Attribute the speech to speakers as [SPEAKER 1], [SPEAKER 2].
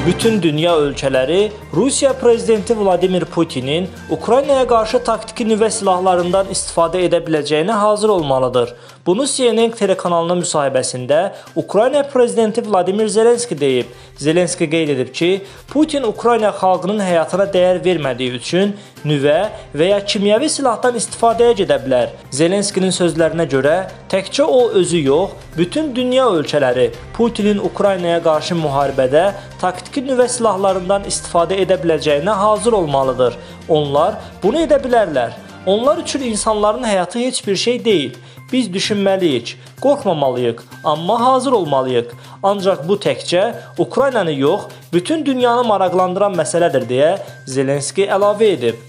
[SPEAKER 1] Bütün dünya ölkələri Rusiya prezidenti Vladimir Putinin Ukraynaya qarşı taktiki nüvə silahlarından istifadə edə biləcəyinə hazır olmalıdır. Bunu CNN telekanalına müsahibəsində Ukrayna prezidenti Vladimir Zelenski deyib. Zelenski qeyd edib ki, Putin Ukrayna xalqının həyatına dəyər vermədiyi üçün nüvə və ya kimyəvi silahdan istifadəyə gedə bilər. Zelenskinin sözlərinə görə, təkcə o özü yox, bütün dünya ölkələri Putinin Ukraynaya qarşı müharibədə taktiki nüvə silahlarından istifadə edə biləcəyinə hazır olmalıdır. Onlar bunu edə bilərlər. Onlar üçün insanların həyatı heç bir şey deyil. Biz düşünməliyik, qorxmamalıyıq, amma hazır olmalıyıq. Ancaq bu təkcə Ukraynanı yox, bütün dünyanı maraqlandıran məsələdir deyə Zelenski əlavə edib.